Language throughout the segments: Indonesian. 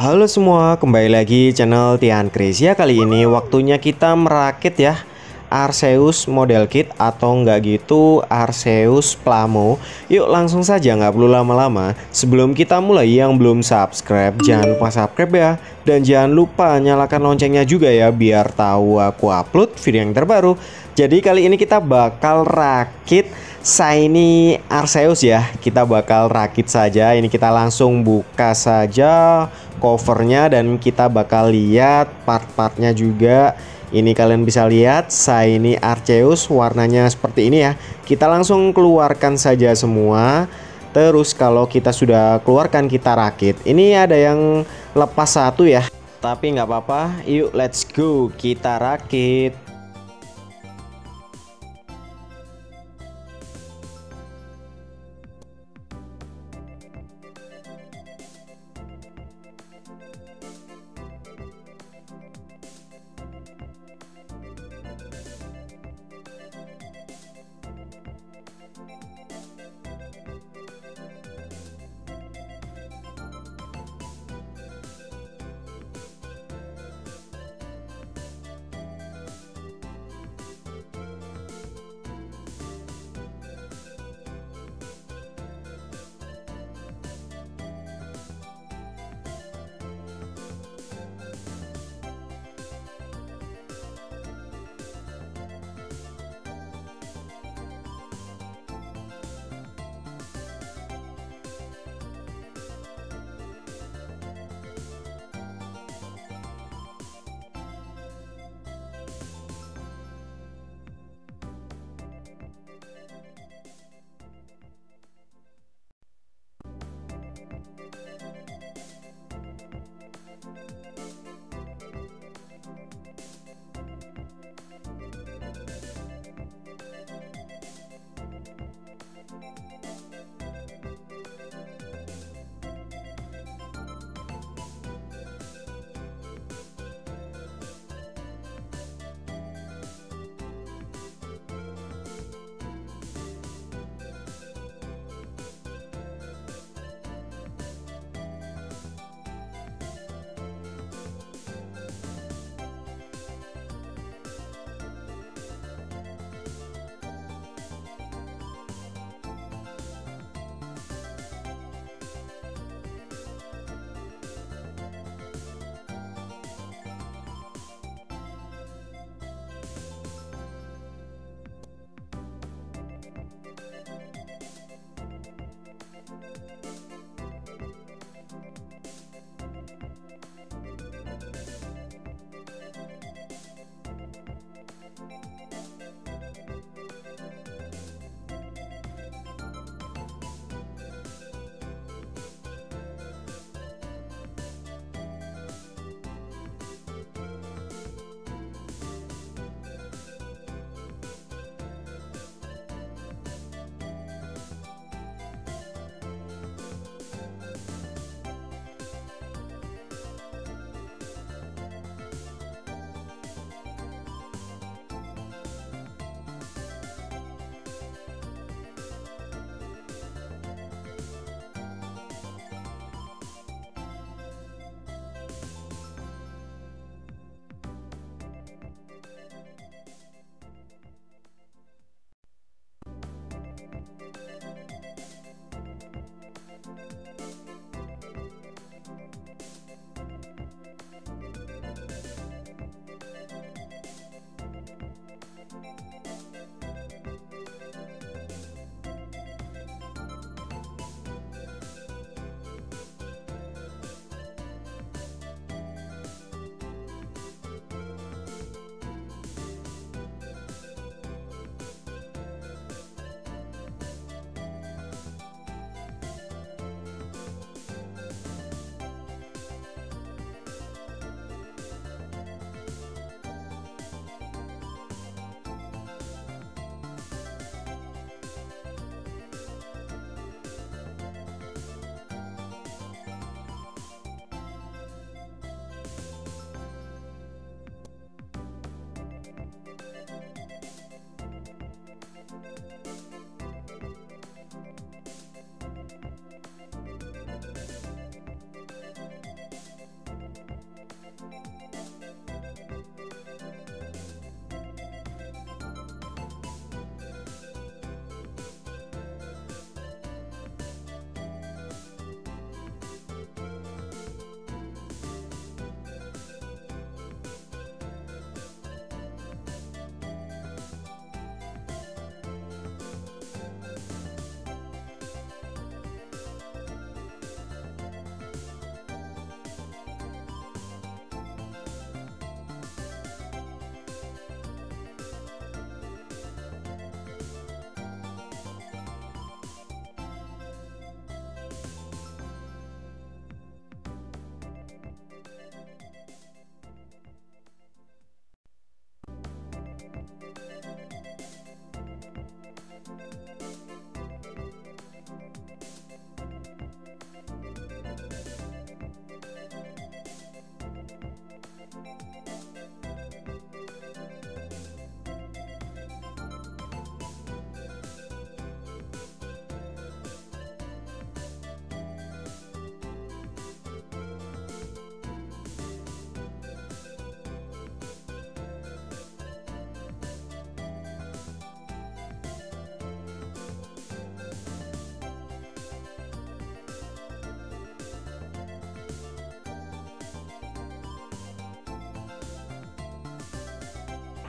Halo semua, kembali lagi channel Tian Kris ya. Kali ini waktunya kita merakit ya Arceus model kit atau enggak gitu Arceus Plamo. Yuk langsung saja, nggak perlu lama-lama. Sebelum kita mulai, yang belum subscribe jangan lupa subscribe ya. Dan jangan lupa nyalakan loncengnya juga ya, biar tahu aku upload video yang terbaru. Jadi kali ini kita bakal rakit Shiny Arceus ya. Kita bakal rakit saja. Ini kita langsung buka saja covernya dan kita bakal lihat part-partnya juga. Ini kalian bisa lihat Shiny Arceus warnanya seperti ini ya. Kita langsung keluarkan saja semua. Terus kalau kita sudah keluarkan, kita rakit. Ini ada yang lepas satu ya, tapi nggak apa-apa. Yuk let's go, kita rakit.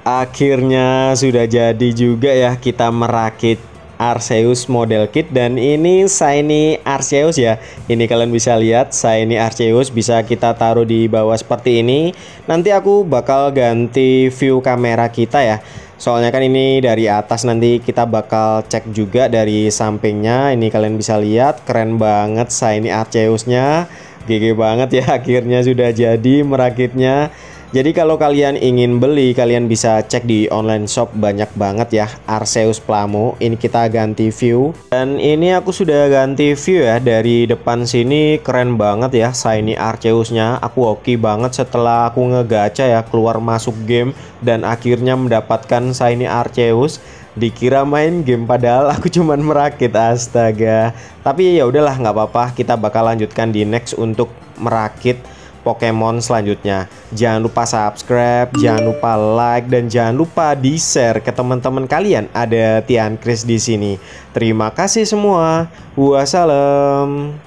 Akhirnya sudah jadi juga ya kita merakit Arceus model kit, dan ini shiny Arceus ya. Ini kalian bisa lihat shiny Arceus bisa kita taruh di bawah seperti ini. Nanti aku bakal ganti view kamera kita ya. Soalnya kan ini dari atas, nanti kita bakal cek juga dari sampingnya. Ini kalian bisa lihat keren banget shiny Arceusnya. GG banget ya, akhirnya sudah jadi merakitnya. Jadi kalau kalian ingin beli, kalian bisa cek di online shop, banyak banget ya Arceus Plamo. Ini kita ganti view, dan ini aku sudah ganti view ya. Dari depan sini keren banget ya shiny Arceusnya. Aku hoki banget setelah aku ngegacha ya, keluar masuk game dan akhirnya mendapatkan shiny Arceus. Dikira main game padahal aku cuman merakit, astaga. Tapi ya udahlah, nggak apa-apa, kita bakal lanjutkan di next untuk merakit Pokemon selanjutnya. Jangan lupa subscribe, jangan lupa like, dan jangan lupa di share ke teman-teman kalian. Ada Tian Kris di sini. Terima kasih semua. Wassalam.